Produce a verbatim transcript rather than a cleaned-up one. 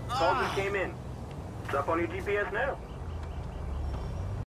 Call just came in. It's up on your G P S now.